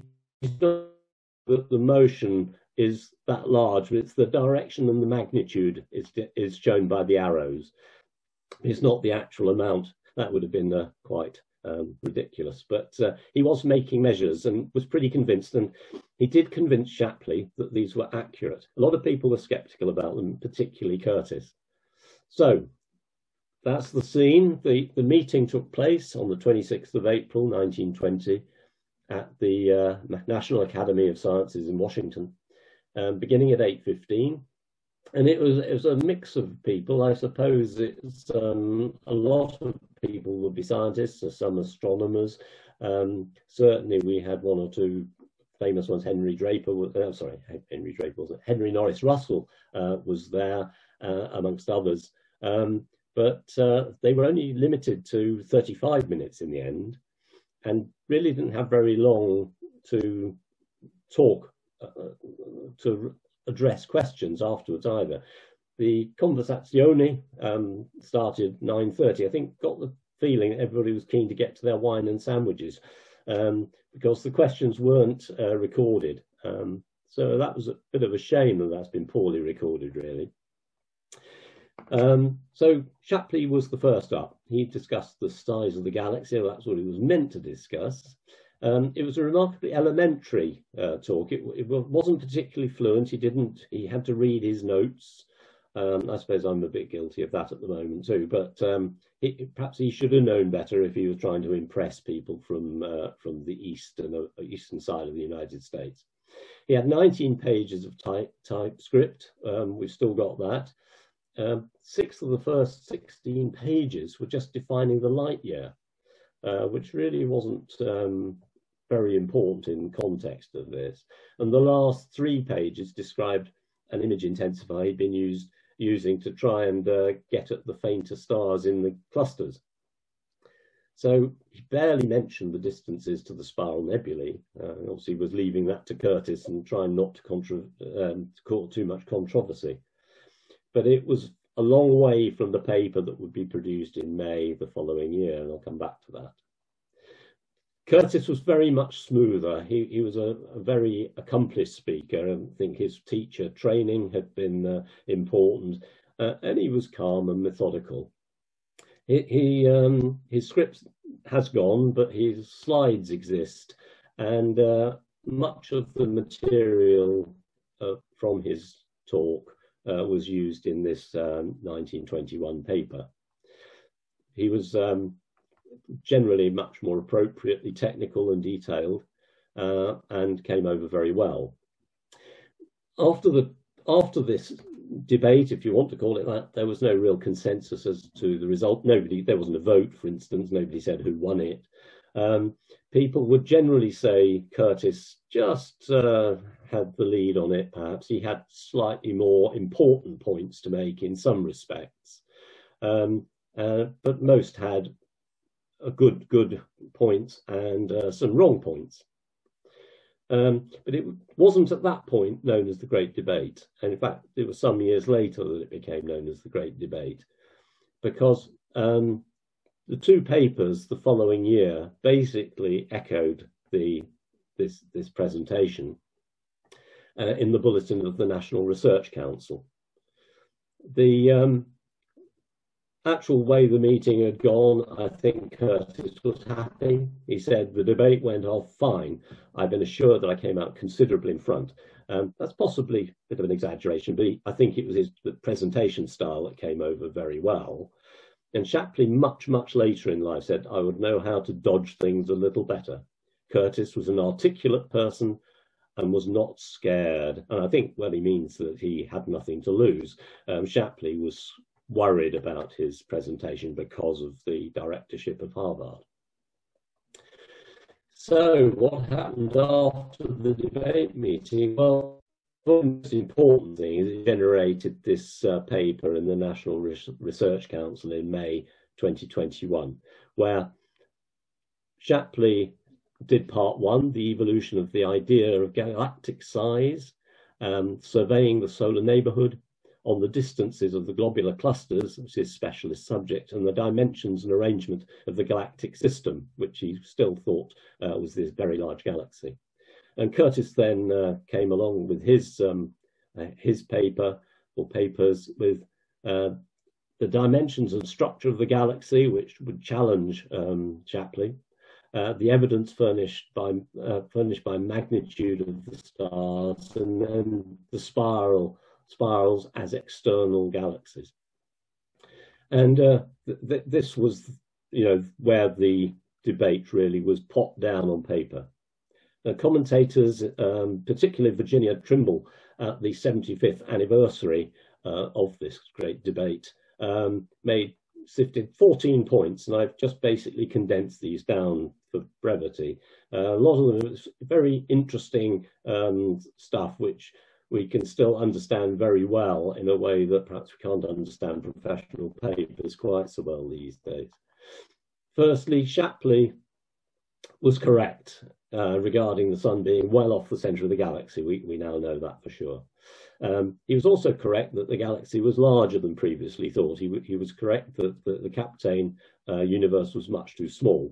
that the motion is that large, but it's the direction and the magnitude is shown by the arrows. It's not the actual amount. That would have been quite ridiculous, but he was making measures and was pretty convinced, and he did convince Shapley that these were accurate. A lot of people were skeptical about them, particularly Curtis. So that's the scene. The meeting took place on the 26th of April 1920 at the National Academy of Sciences in Washington, beginning at 8:15. And it was a mix of people. I suppose it's a lot of people would be scientists, or some astronomers. Certainly, we had one or two famous ones. Henry Norris Russell was there, amongst others. But they were only limited to 35 minutes in the end, and really didn't have very long to talk, to address questions afterwards either. The conversazione started 9:30. I think got the feeling everybody was keen to get to their wine and sandwiches because the questions weren't recorded. So that was a bit of a shame that that's been poorly recorded, really. So Shapley was the first up. He discussed the size of the galaxy. That's what he was meant to discuss. It was a remarkably elementary talk. It wasn't particularly fluent. He had to read his notes. I suppose I'm a bit guilty of that at the moment too, but perhaps he should have known better if he was trying to impress people from the eastern side of the United States. He had 19 pages of typescript. We've still got that. 6 of the first 16 pages were just defining the light year, which really wasn't very important in context of this. And the last 3 pages described an image intensifier he'd been using to try and get at the fainter stars in the clusters. So he barely mentioned the distances to the spiral nebulae. Obviously was leaving that to Curtis and trying not to cause too much controversy. But it was a long way from the paper that would be produced in May the following year, and I'll come back to that. Curtis was very much smoother. He was a very accomplished speaker, and I think his teacher training had been important, and he was calm and methodical. His script has gone, but his slides exist, and much of the material from his talk was used in this 1921 paper. He was generally much more appropriately technical and detailed, and came over very well. After this debate, if you want to call it that, there was no real consensus as to the result. There wasn't a vote, for instance. Nobody said who won it. People would generally say Curtis just had the lead on it, perhaps. He had slightly more important points to make in some respects. But most had a good points and some wrong points. But it wasn't at that point known as the Great Debate. And in fact, it was some years later that it became known as the Great Debate, because the 2 papers the following year basically echoed this presentation in the bulletin of the National Research Council. The actual way the meeting had gone, I think Curtis was happy. He said the debate went off fine. I've been assured that I came out considerably in front. That's possibly a bit of an exaggeration, but I think it was the presentation style that came over very well. And Shapley, much later in life, said, I would know how to dodge things a little better. Curtis was an articulate person and was not scared. And I think, well, he means that he had nothing to lose. Shapley was worried about his presentation because of the directorship of Harvard. So what happened after the debate meeting? Well, the most important thing is it generated this paper in the National Research Council in May 2021, where Shapley did part 1, the evolution of the idea of galactic size, surveying the solar neighborhood, on the distances of the globular clusters, which is his specialist subject, and the dimensions and arrangement of the galactic system, which he still thought was this very large galaxy. And Curtis then came along with his paper or papers with the dimensions and structure of the galaxy, which would challenge Shapley. The evidence furnished by magnitude of the stars, and then the spirals as external galaxies. And this was, where the debate really was popped down on paper. Commentators, particularly Virginia Trimble, at the 75th anniversary of this great debate, sifted 14 points, and I've just basically condensed these down for brevity. A lot of them is very interesting stuff, which we can still understand very well in a way that perhaps we can't understand professional papers quite so well these days. Firstly, Shapley was correct regarding the sun being well off the centre of the galaxy. We now know that for sure. He was also correct that the galaxy was larger than previously thought. He was correct that the Captain universe was much too small.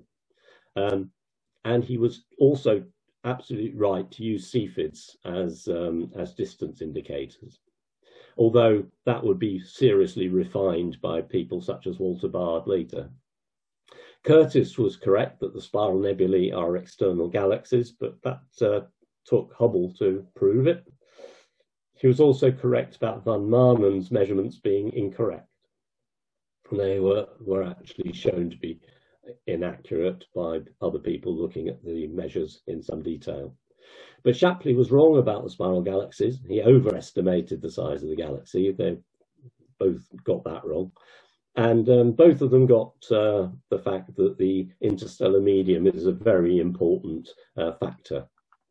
And he was also absolutely right to use Cepheids as distance indicators, although that would be seriously refined by people such as Walter Bard later. Curtis was correct that the spiral nebulae are external galaxies, but that took Hubble to prove it. He was also correct about van Maanen's measurements being incorrect. They were actually shown to be inaccurate by other people looking at the measures in some detail. But Shapley was wrong about the spiral galaxies. He overestimated the size of the galaxy. They both got that wrong. And both of them got the fact that the interstellar medium is a very important factor.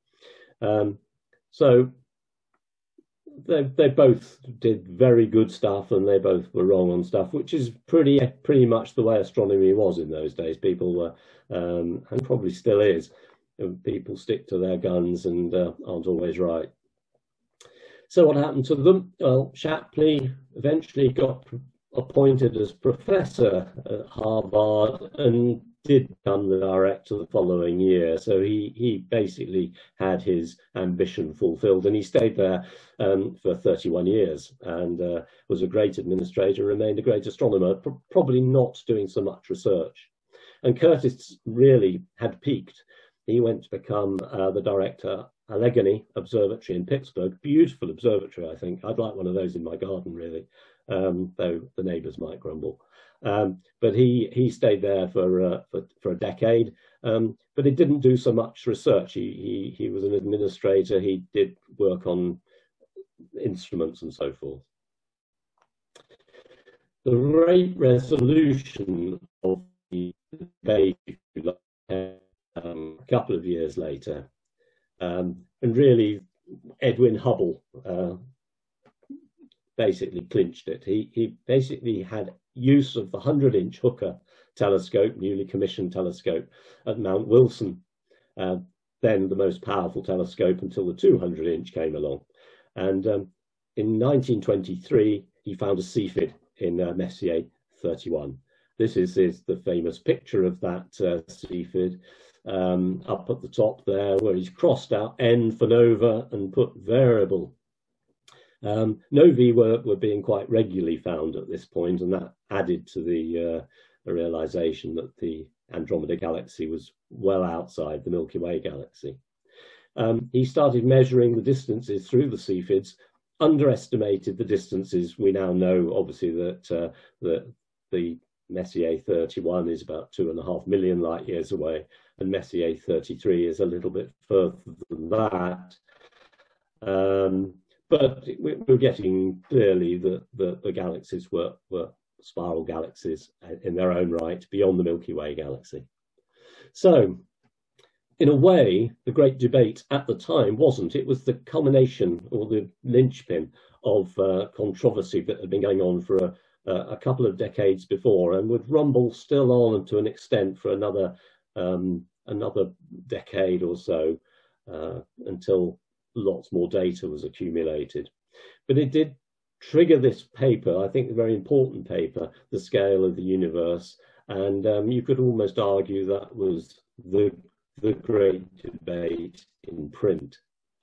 So they both did very good stuff, and they both were wrong on stuff, which is pretty much the way astronomy was in those days. People were, and probably still is, people stick to their guns and aren't always right. So what happened to them? Well, Shapley eventually got appointed as professor at Harvard and did become the director the following year. So he basically had his ambition fulfilled, and he stayed there for 31 years and was a great administrator, remained a great astronomer, probably not doing so much research. And Curtis really had peaked. He went to become the director Allegheny Observatory in Pittsburgh. Beautiful observatory, I think. I'd like one of those in my garden, really, though the neighbours might grumble. But he stayed there for a decade, but he didn't do so much research. He was an administrator. He did work on instruments and so forth. The rate resolution of the debate a couple of years later, and really Edwin Hubble basically clinched it. He basically had use of the 100-inch Hooker telescope, newly commissioned telescope at Mount Wilson, then the most powerful telescope until the 200-inch came along. And in 1923, he found a Cepheid in Messier 31. This is the famous picture of that Cepheid up at the top there, where he's crossed out N for nova and put variable. Novae were being quite regularly found at this point, and that added to the realization that the Andromeda Galaxy was well outside the Milky Way galaxy. He started measuring the distances through the Cepheids, underestimated the distances. We now know, obviously, that the Messier 31 is about 2.5 million light years away, and Messier 33 is a little bit further than that. But we're getting clearly that the galaxies were spiral galaxies in their own right, beyond the Milky Way galaxy. So, in a way, the great debate at the time wasn't. It was the culmination or the linchpin of controversy that had been going on for a couple of decades before, and would rumble still on to an extent for another decade or so, until lots more data was accumulated. But it did trigger this paper, I think a very important paper, The Scale of the Universe, and you could almost argue that was the great debate in print.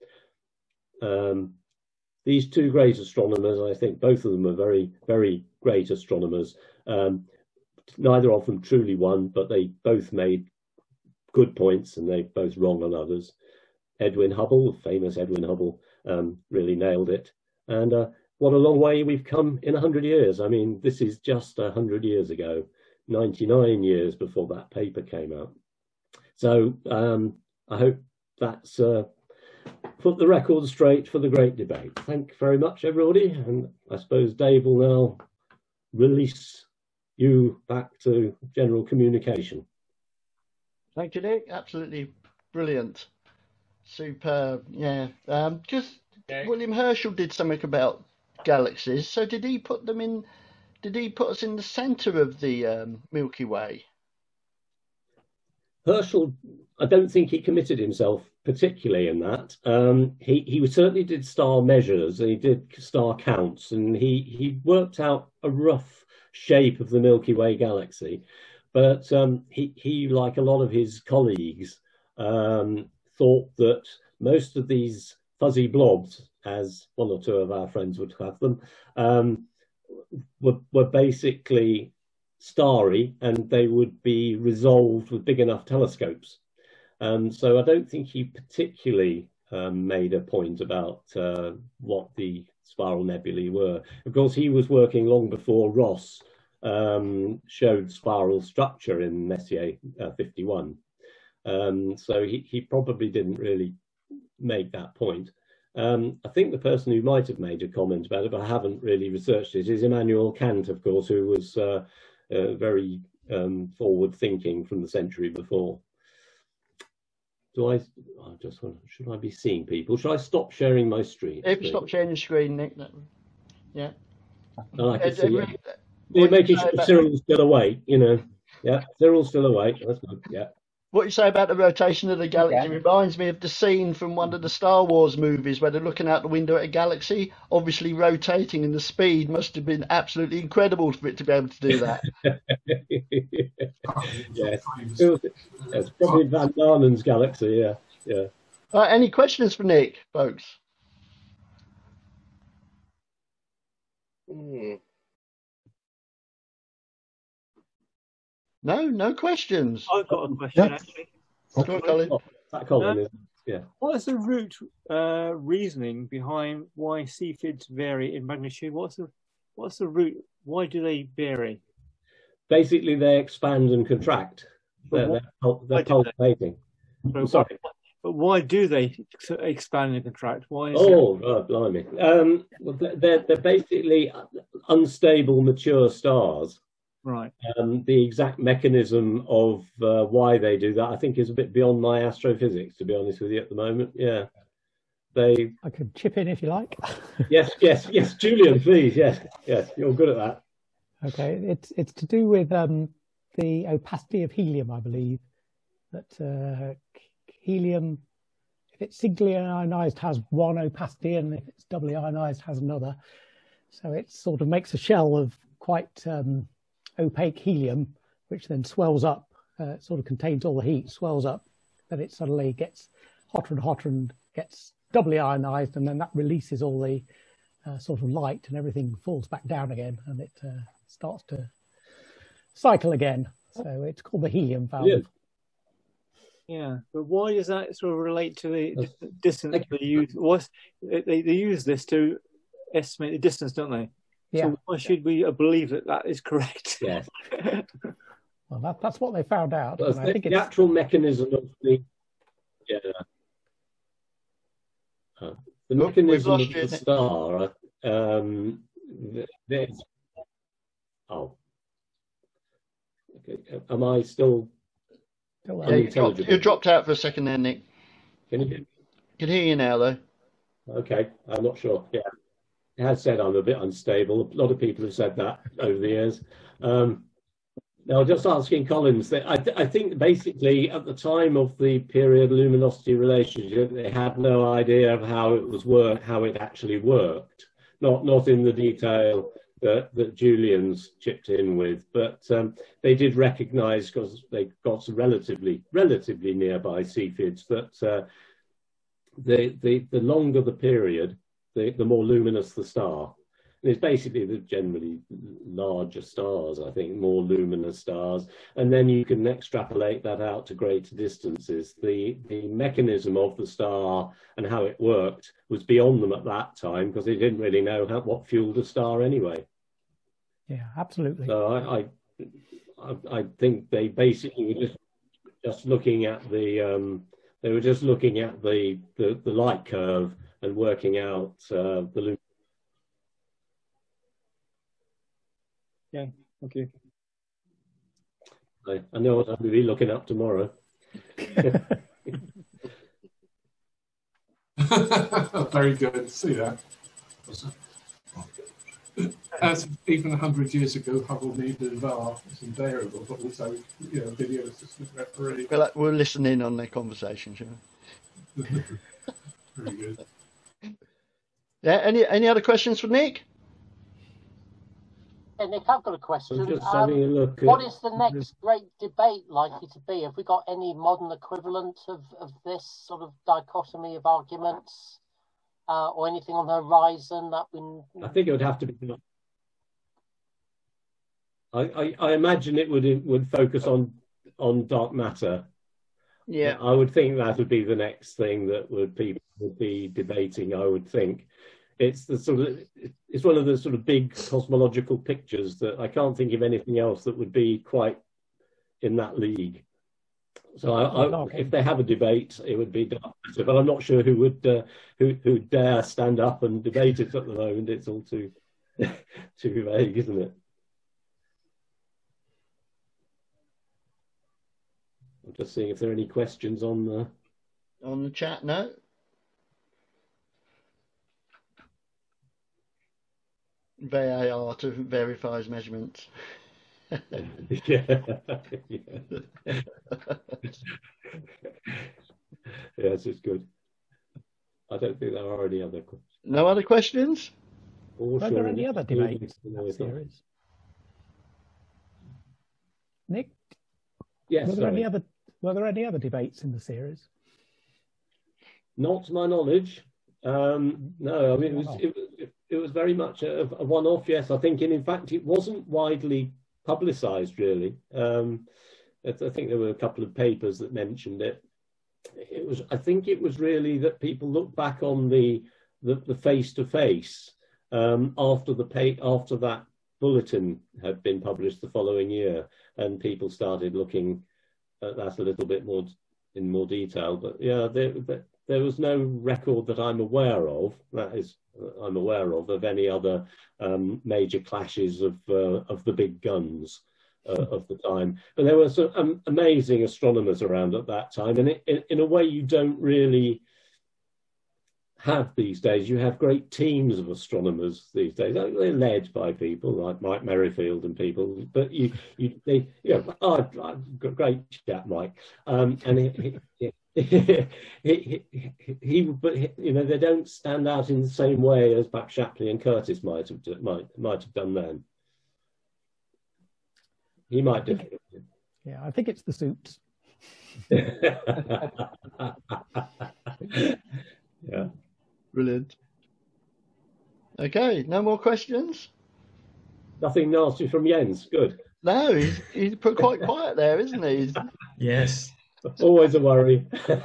These two great astronomers, I think both of them are very, very great astronomers. Neither of them truly won, but they both made good points, and they both wrong on others. Edwin Hubble, famous Edwin Hubble, really nailed it. And what a long way we've come in 100 years. I mean, this is just 100 years ago, 99 years before that paper came out. So I hope that's put the record straight for the great debate. Thank you very much, everybody. And I suppose Dave will now release you back to general communication. Thank you, Nick. Absolutely brilliant. Superb. Yeah. Just William Herschel did something about galaxies. So did he put them in? Did he put us in the centre of the Milky Way? Herschel, I don't think he committed himself particularly in that. He certainly did star measures, and he did star counts, and he worked out a rough shape of the Milky Way galaxy. But he, like a lot of his colleagues, thought that most of these fuzzy blobs, as one or two of our friends would have them, were basically starry, and they would be resolved with big enough telescopes. So I don't think he particularly made a point about what the spiral nebulae were. Of course, he was working long before Ross showed spiral structure in Messier 51. So he probably didn't really make that point. I think the person who might have made a comment about it, but I haven't really researched it, is Immanuel Kant, of course, who was very forward-thinking from the century before. Should I be seeing people? Should I stop sharing my screen? If you stop sharing your screen, Nick, yeah. And I can see you're making sure Cyril's still awake, you know. Yeah, Cyril's still awake. That's good. Yeah. What you say about the rotation of the galaxy reminds me of the scene from one of the Star Wars movies where they're looking out the window at a galaxy, obviously rotating, and the speed must have been absolutely incredible for it to be able to do that. Yes. It's probably Van Damen's galaxy, yeah. Yeah. Any questions for Nick, folks? No questions. I've got a question, actually. Go on, Colin. What is the root reasoning behind why CFIDs vary in magnitude? What's the root? Why do they vary? Basically, they expand and contract. They're pulsating. Sorry. But why do they expand and contract? Why? Blimey! They're basically unstable, mature stars. Right. The exact mechanism of why they do that, I think, is a bit beyond my astrophysics, to be honest with you, at the moment. Yeah. I could chip in if you like. Yes, Julian, please. Yes, you're good at that. Okay, it's to do with the opacity of helium, I believe. That helium, if it's singly ionized, has one opacity, and if it's doubly ionized, has another. So it sort of makes a shell of quite opaque helium, which then swells up. It sort of contains all the heat, swells up, then it suddenly gets hotter and hotter and gets doubly ionized, and then that releases all the sort of light, and everything falls back down again, and it starts to cycle again. So it's called the helium valve. Yeah, but why does that sort of relate to the distance they use? They use this to estimate the distance, don't they? Yeah. So why should we believe that is correct? Yes. Well, that's what they found out. Well, I think the actual mechanism of the the mechanism of the star. Okay. Am I still? You dropped out for a second there, Nick. Can you? Can hear you now, though. Okay, I'm not sure. Yeah, it has said I'm a bit unstable. A lot of people have said that over the years. Now, just asking Collins, that I think basically at the time of the period luminosity relationship, they had no idea of how it actually worked. Not in the detail that Julian's chipped in with, but they did recognise, because they got some relatively nearby CFIDs, that the longer the period, the more luminous the star. And it's basically the generally larger stars, I think, more luminous stars, and then you can extrapolate that out to greater distances. The mechanism of the star and how it worked was beyond them at that time, because they didn't really know what fueled a star anyway. Yeah, absolutely. So I think they basically were just looking at the light curve and working out the luminous. Yeah, okay. I know what I'm going to be looking up tomorrow. Very good. See that. As even 100 years ago, Hubble needed a VAR. It's invariable, but also, video assistant referee. We'll listen in on their conversation, shall we? Very good. Yeah. Any other questions for Nick? Hey, Nick, I've got a question. Just having a look what is the next great debate likely to be? Have we got any modern equivalent of this sort of dichotomy of arguments, or anything on the horizon that we? I think it would have to be. I imagine it would focus on dark matter. Yeah, I would think that would be the next thing that people would be debating. I would think. It's one of the sort of big cosmological pictures that I can't think of anything else that would be quite in that league. So if they have a debate, it would be better. But I'm not sure who would who dare stand up and debate it at the moment. It's all too too vague, isn't it? I'm just seeing if there are any questions on the chat. No. VAR to verify his measurements. Yeah. Yes, it's good. I don't think there are any other questions. No other questions? Are there any other debates in that series? Nick? Yes. Were there any other debates in the series? Not to my knowledge. No, I mean it was very much a one-off. Yes, I think, and in fact, it wasn't widely publicised really. I think there were a couple of papers that mentioned it. I think it was really that people looked back on the face-to-face after that bulletin had been published the following year, and people started looking at that a little bit more in more detail. But yeah, there was no record that I'm aware of. I'm aware of any other major clashes of the big guns of the time. And there were some amazing astronomers around at that time, and in a way you don't really have these days. You have great teams of astronomers these days. They're led by people like Mike Merrifield and people, but great chap, Mike, and they don't stand out in the same way as perhaps Shapley and Curtis might have done then. He might do. Yeah, I think it's the suits. Yeah. Brilliant. Okay, no more questions? Nothing nasty from Jens. Good. No, he's put quite quiet there, isn't he? Yes. Always a worry.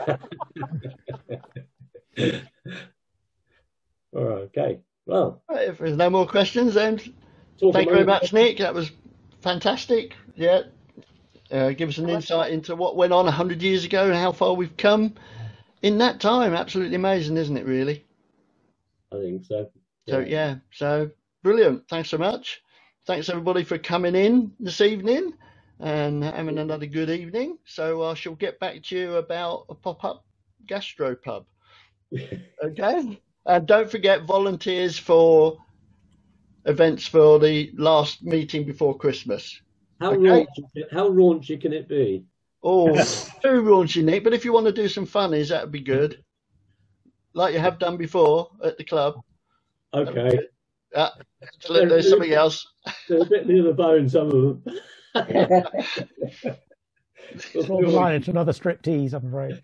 All right, okay. Well, if there's no more questions, then thank you very much, Nick. That was fantastic. Yeah. Give us an insight into what went on 100 years ago and how far we've come in that time. Absolutely amazing, isn't it, really? I think so. So brilliant. Thanks so much. Thanks everybody for coming in this evening and having another good evening. So I shall get back to you about a pop-up gastropub. Okay? And don't forget volunteers for events for the last meeting before Christmas. How raunchy can it be? Oh, too raunchy, Nick. But if you want to do some funnies, that would be good. Like you have done before at the club. Okay. There's something else. They're a bit near the bone, some of them. It's another striptease, I'm afraid.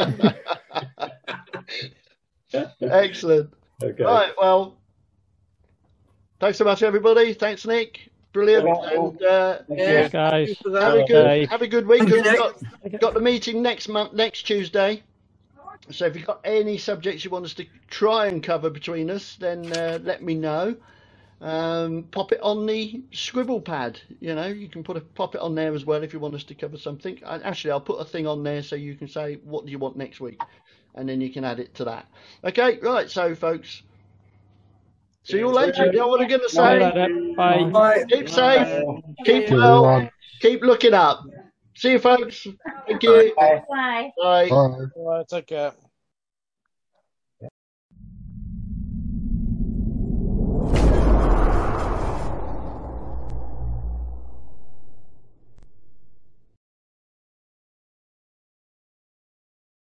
Excellent. Okay. Right, well, thanks so much, everybody. Thanks, Nick. Brilliant. And thanks, guys. Have a good week. We've got the meeting next Tuesday. So if you've got any subjects you want us to try and cover between us, then let me know. Pop it on the scribble pad. You can pop it on there as well if you want us to cover something. Actually, I'll put a thing on there so you can say what do you want next week, and then you can add it to that. Okay, right. So, folks, see you all later. You know what I'm going to say? Bye. Keep safe. Keep well. Keep looking up. See you, folks. Thank you. Bye. Bye. Bye. Take care.